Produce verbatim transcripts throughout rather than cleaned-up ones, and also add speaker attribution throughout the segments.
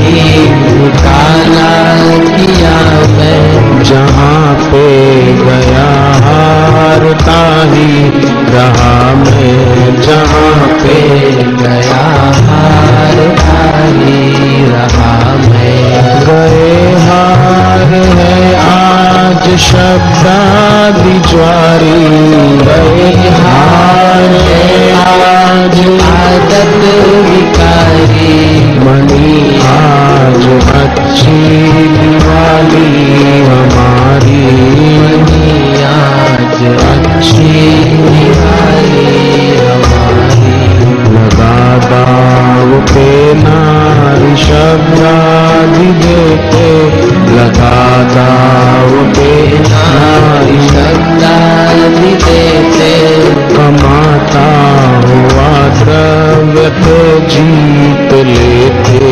Speaker 1: नहीं घोटाला किया मैं, जहाँ पे गया हारता ही रहा मैं, जहाँ पे गया हारता ही रहा मैं। गए हार है आज शब्दादि ज्वारी, गए हार है आज आदत विकारी, मणि आज अच्छी दिवाली हमारी, मणि आज अच्छी दिवाली हमारी। लगा दाव पे नारी शब्दादि देते, लगा दाव पे नारी शब्दादि देते, कमाता हुआ द्रव्य पे जीत लेते,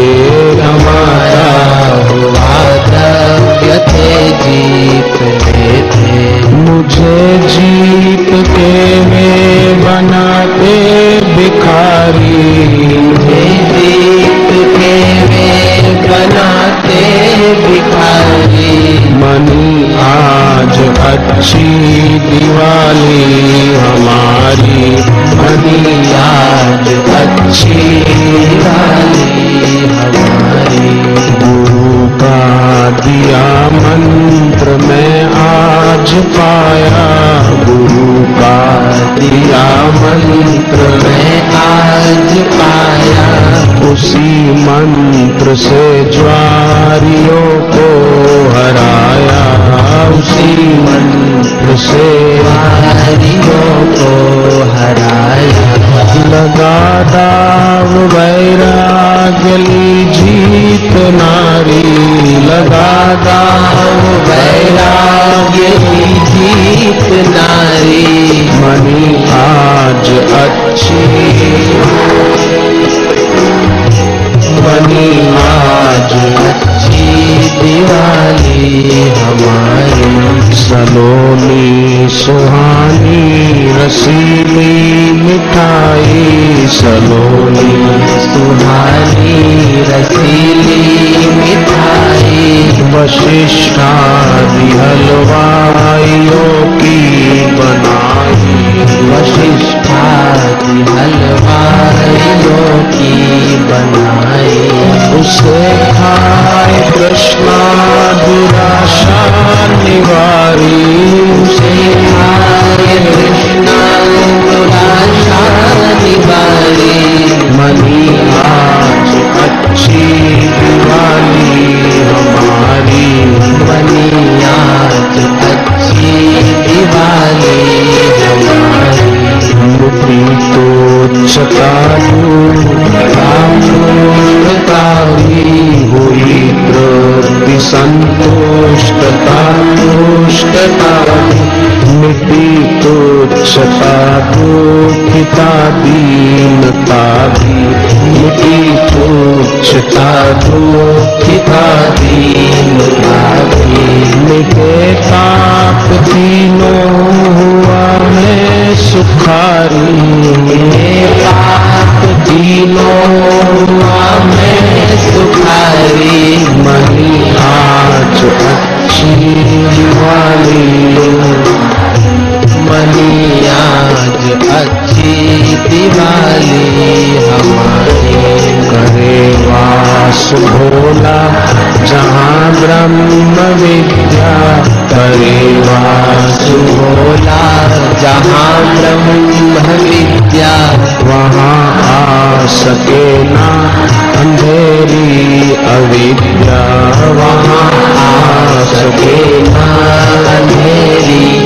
Speaker 1: कमाता हुआ द्रव्य पे जीत लेते। मुझे जीत के वे बनाते भिखारी, मुझे जीत के वे बनाते भिखारी, मनी आज अच्छी दिवाली हमारी, मनी आज अच्छी दिवाली हमारी। गुरु का दिया मंत्र मैं आज पाया, गुरु का दिया मंत्र मैं आज पाया, उसी मंत्र से ज्वारियों को हराया, उसी मंत्र से ज्वारियों को हराया। लगा दाव वैराग्य ली जीत नारी, लगा दाव वैराग्य ली जीत नारी, मणि आज अच्छी, मणि आज अच्छी दिवाली हमारी। सलोनी सुहानी रसीली मिठाई, सलोनी सुहानी रसीली मिठाई, वशिष्ठादि हलवाइयों की बनाई, वशिष्ठादि हलवाइयों की बनाई। उसे खाए कृष्णा दुराशा निवारी, उसे खाए कृष्णा दुराशा निवारी, मनी आज अच्छी दिवाली हमारी, मनी आज अच्छी दिवाली हमारी। मुक्ति तो चतारू हुई तृप्ति संतुष्टता तुष्टता, मिटी तुच्छता दुखिता दीनता भी, मिटी तुच्छता दुखिता दीनता भी। मिटे पाप तीनों हुआ मैं सुखारी, मिटे पाप तीनों हुआ मैं सुखारी, मनी आज अच्छी दिवाली, मनी आज अच्छी दिवाली हमारी। करे वास भोला जहाँ ब्रह्म विद्या, करे वास भोला जहाँ ब्रह्म विद्या, वहाँ आ सके ना अंधेरी अविद्या, वहाँ आ सके ना अंधेरी